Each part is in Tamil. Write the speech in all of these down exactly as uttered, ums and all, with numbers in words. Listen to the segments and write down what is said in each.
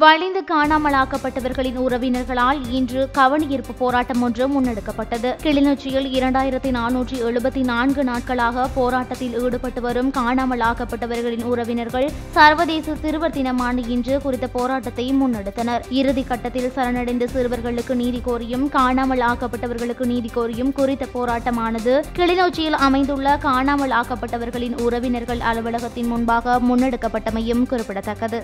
வலிந்து காணாமலாக்கப்பட்டவர்களின் உறவினர்களால் இன்று கவனஈர்ப்பு போராட்டம் ஒன்று முன்னெடுக்கப்பட்டது. கிளிநொச்சியில் இரண்டாயிரத்தி நானூற்றி எழுபத்தி நான்கு நாட்களாக போராட்டத்தில் ஈடுபட்டு வரும் காணாமலாக்கப்பட்டவர்களின் உறவினர்கள் சர்வதேச சிறுவர் தினமான இன்று குறித்த போராட்டத்தை முன்னெடுத்தனர். இறுதி கட்டத்தில் சரணடைந்த சிறுவர்களுக்கு நீதி கோரியும் காணாமல் ஆக்கப்பட்டவர்களுக்கு நீதி கோரியும் குறித்த போராட்டமானது கிளிநொச்சியில் அமைந்துள்ள காணாமல் ஆக்கப்பட்டவர்களின் உறவினர்கள் அலுவலகத்தின் முன்பாக முன்னெடுக்கப்பட்டமையும் குறிப்பிடத்தக்கது.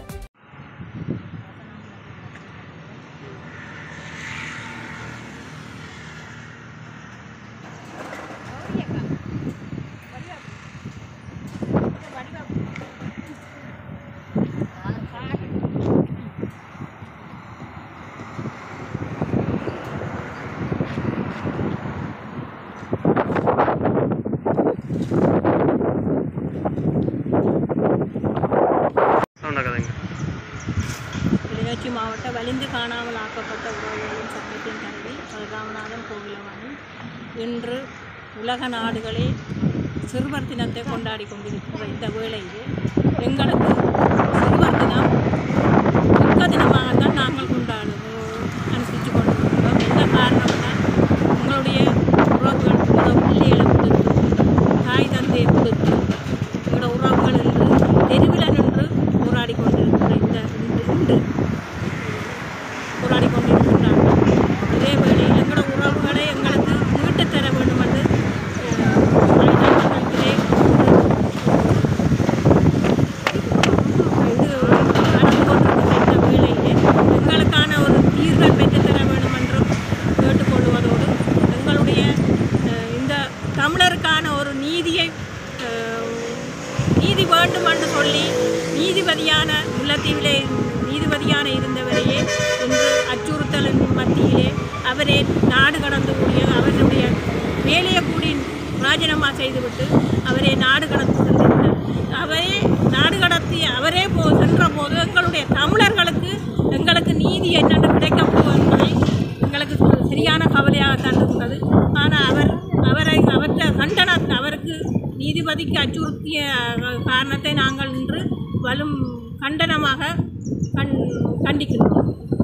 கிளிநொச்சி மாவட்ட வலிந்து காணாமல் ஆக்கப்பட்ட உறவுகளின் சட்டத்தின் தலைவி ராமநாதன் கோகிலவாணி இன்று உலக நாடுகளே சிறுவர் தினத்தை கொண்டாடி கொண்டிருக்கிற இந்த வேளையில் எங்களுக்கு சிறுவர் தினம் துக்க தினமாகத்தான் நாங்கள் கொண்டாடுவோம் அனுசரித்து கொண்டிருக்கிறோம். என்ன காரணம்னா உங்களுடைய உறவுகள் பிள்ளைகளை கொடுத்து தாய் தந்தையை கொடுத்து எங்களோட உறவுகள் என்று தெருவில் நின்று போராடி கொண்டிருக்கிற இந்த இன்று போராடி கொண்டிருக்கின்றார்கள். இதே வேளையில் எங்களோட உறவுகளை எங்களுக்கு மீட்டு தர வேண்டும் என்று அரசாங்கத்திலே இது நடந்து கொண்டிருக்கிற இந்த வேளையிலே எங்களுக்கான ஒரு தீர்வை பெற்றுத்தர வேண்டும் என்றும் கேட்டுக்கொள்வதோடு எங்களுடைய இந்த தமிழருக்கான ஒரு நீதியை நீதி வேண்டும் என்று சொல்லி நீதிபதியான முல்லைத்தீவிலே நீதிபதியான இருந்தவரையே இன்று அச்சுறுத்தலின் மத்தியிலே அவரே நாடு கடந்து கூடிய அவருடைய வேலையை கூடி ராஜினாமா செய்துவிட்டு அவரே நாடு கடந்து சென்றிருந்தார். அவரே நாடு கடத்தி அவரே போ சென்ற போது எங்களுடைய தமிழர்களுக்கு எங்களுக்கு நீதி என்னென்று கிடைக்கப் போகும் என்பதை எங்களுக்கு சரியான கவலையாகத்தான் இருந்தது. ஆனால் அவர் அவரை அவற்றை கண்டன அவருக்கு நீதிபதிக்கு அச்சுறுத்திய காரணத்தை நாங்கள் இன்று வலும் கண்டனமாக கண் கண்டிக்கின்றோம்.